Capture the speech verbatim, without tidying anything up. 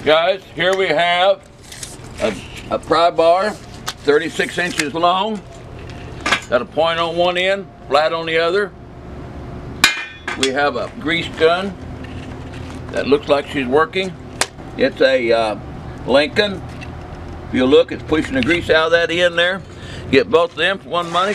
Guys, here we have a, a pry bar, thirty-six inches long. Got a point on one end, flat on the other. We have a grease gun that looks like she's working. It's a uh, Lincoln. If you look, it's pushing the grease out of that end there. Get both of them for one money.